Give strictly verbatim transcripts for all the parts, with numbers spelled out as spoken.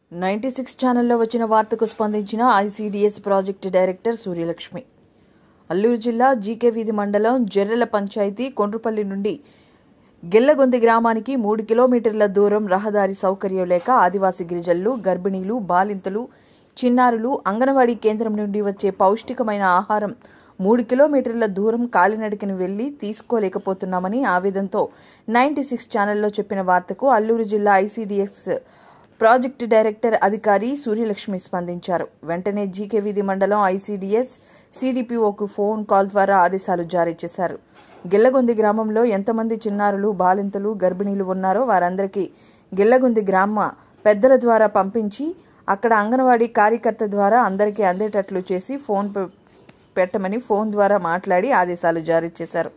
Ninety six ఛానల్లో వచ్చిన వార్తకు స్పందించిన ICDS project director Suryalakshmi. Alluru జిల్లా జీకే వీధి మండలం జెర్రెల పంచాయతీ కొండ్రుపల్లి నుండి గెల్లగొంది గ్రామానికి మూడు కిలోమీటర్ల దూరం రహదారి సౌకర్యం లేక ఆదివాసీ గిరిజనులు, గర్భిణీలు, బాలింతలు, చిన్నారులు అంగన్వాడీ కేంద్రం నుండి వచ్చే పౌష్టికమైన ఆహారం మూడు కిలోమీటర్ల దూరం కాలినడకని వెళ్లి తీసుకోలేకపోతున్నామని ఆవేదనతో నైంటీ సిక్స్ ఛానల్లో చెప్పిన వార్తకు అల్లూరు జిల్లా ఐసీడీఎస్ ప్రాజెక్టు డైరెక్టర్ అధికారి సూర్యలక్ష్మి స్పందించారు. వెంటనే జీకే వీధి మండలం ఐసీడీఎస్ సీడీపీఓకు ఫోన్ కాల్ ద్వారా ఆదేశాలు జారీ చేశారు. గిల్లగొంది గ్రామంలో ఎంతమంది చిన్నారులు, బాలింతలు, గర్భిణీలు ఉన్నారో వారందరికీ గిల్లగొంది గ్రామ పెద్దల ద్వారా పంపించి అక్కడ అంగన్వాడీ కార్యకర్త ద్వారా అందరికీ అందేటట్లు చేసి ఫోన్ పెట్టమని ఫోన్ ద్వారా మాట్లాడి ఆదేశాలు జారీ చేశారు.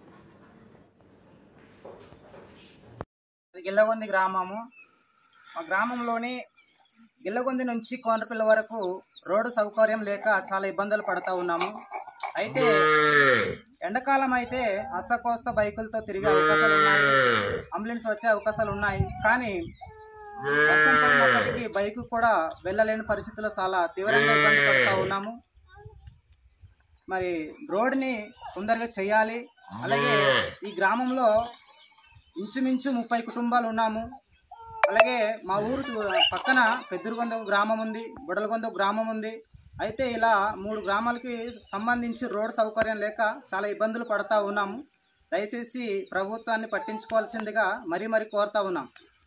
గిల్లగొంది గ్రామము మా గ్రామంలోని గిల్లగొంది నుంచి కోనరపల్లి వరకు రోడ్డు సౌకర్యం లేక చాలా ఇబ్బందులు పడుతూ ఉన్నాము. అయితే ఎండాకాలం అయితే అస్తకోస్త బైకులతో తిరిగే అవకాశాలు ఉన్నాయి, అంబులెన్స్ వచ్చే అవకాశాలు ఉన్నాయి. కానీ వర్షం పడినప్పటికీ బైకు కూడా వెళ్ళలేని పరిస్థితుల్లో చాలా తీవ్రంగా ఇబ్బంది పడుతూ ఉన్నాము. మరి రోడ్డుని తొందరగా చేయాలి. అలాగే ఈ గ్రామంలో ఇంచుమించు ముప్పై కుటుంబాలు ఉన్నాము. అలాగే మా ఊరు పక్కన పెద్దరుగొంద గ్రామం ఉంది, బుడలగొంద గ్రామం ఉంది. అయితే ఇలా మూడు గ్రామాలకి సంబంధించి రోడ్డు సౌకర్యం లేక చాలా ఇబ్బందులు పడుతూ ఉన్నాము. దయచేసి ప్రభుత్వాన్ని పట్టించుకోవాల్సిందిగా మరీ మరీ కోరుతూ ఉన్నాం.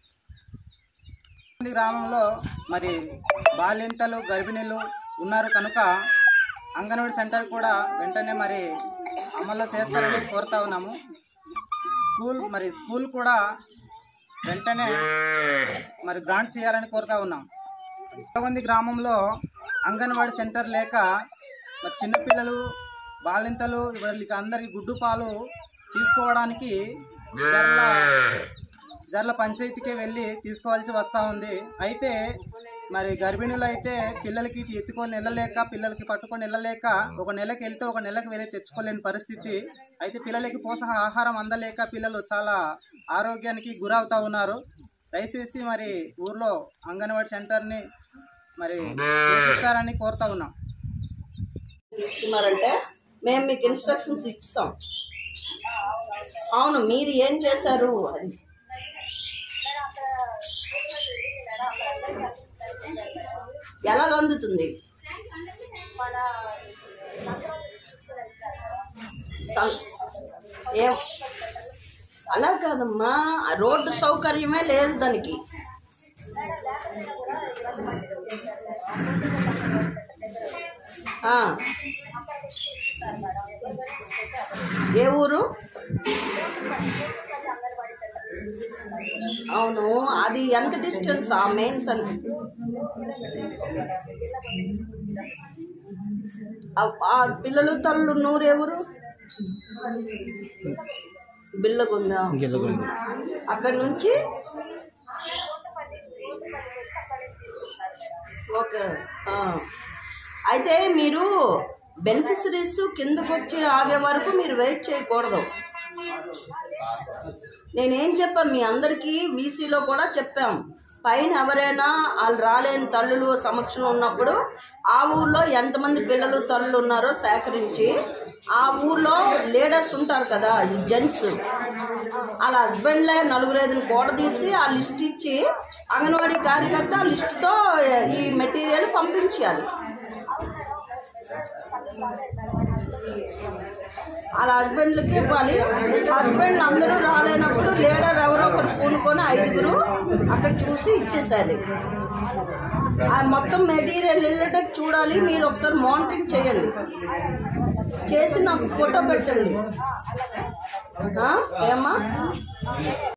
గ్రామంలో మరి బాలింతలు, గర్భిణీలు ఉన్నారు కనుక అంగన్వాడీ సెంటర్ కూడా వెంటనే మరి అమలు చేస్తారని కోరుతా ఉన్నాము. స్కూల్ మరి స్కూల్ కూడా వెంటనే మరి గ్రాంట్ చేయాలని కోరుతా ఉన్నాం. గిల్లగొంది గ్రామంలో అంగన్వాడీ సెంటర్ లేక మరి చిన్నపిల్లలు, బాలింతలు వీళ్ళకి అందరికి గుడ్డు పాలు తీసుకోవడానికి జర్ల జర్ల పంచాయతీకే వెళ్ళి తీసుకోవాల్సి వస్తూ ఉంది. అయితే మరి గర్భిణులు అయితే పిల్లలకి ఎత్తుకొని వెళ్ళలేక, పిల్లలకి పట్టుకొని వెళ్ళలేక ఒక నెలకి వెళ్తే ఒక నెలకు వెళ్ళి తెచ్చుకోలేని పరిస్థితి. అయితే పిల్లలకి పోషక ఆహారం అందలేక పిల్లలు చాలా ఆరోగ్యానికి గురవుతూ ఉన్నారు. దయచేసి మరి ఊర్లో అంగన్వాడీ సెంటర్ని మరి చేపిస్తారని కోరుతా ఉన్నాం. ఇస్తున్నారంటే మేము మీకు ఇన్స్ట్రక్షన్స్ ఇస్తాం. అవును, మీరు ఏం చేశారు అది ఎలా అందుతుంది? ఏం అలా కాదమ్మా, రోడ్డు సౌకర్యమే లేదు దానికి. ఏ ఊరు? అవును, అది ఎంత డిస్టెన్స్ ఆ మెయిన్స్ అని పిల్లలు తల్లు నూరు ఎవరు? బిల్లగుందా? అక్కడి నుంచి ఓకే. అయితే మీరు బెనిఫిషరీస్ కిందకు వచ్చి ఆగే వరకు మీరు వెయిట్ చేయకూడదు. నేనేం చెప్పాను మీ అందరికీ, వీసీలో కూడా చెప్పాం. పైన ఎవరైనా వాళ్ళు రాలేని తల్లులు సమక్షంలో ఉన్నప్పుడు ఆ ఊర్లో ఎంతమంది పిల్లలు తల్లులు ఉన్నారో సేకరించి ఆ ఊర్లో లీడర్స్ ఉంటారు కదా, ఈ జెంట్స్, వాళ్ళ హస్బెండ్లే నలుగురు ఐదుని కూడ తీసి ఆ లిస్ట్ ఇచ్చి అంగన్వాడీ కార్యకర్త ఆ లిస్టుతో ఈ మెటీరియల్ పంపించాలి. వాళ్ళ హస్బెండ్లకి ఇవ్వాలి. హస్బెండ్లు అందరూ రాలేనప్పుడు లీడర్ ఎవరో ఒకరు పూనుకొని ఐదుగురు అక్కడ చూసి ఇచ్చేసారి. ఆ మొత్తం మెటీరియల్ వెళ్ళేటట్టు చూడాలి. మీరు ఒకసారి మానిటరింగ్ చేయండి, చేసి నాకు ఫోటో పెట్టండి. ఏమ్మా?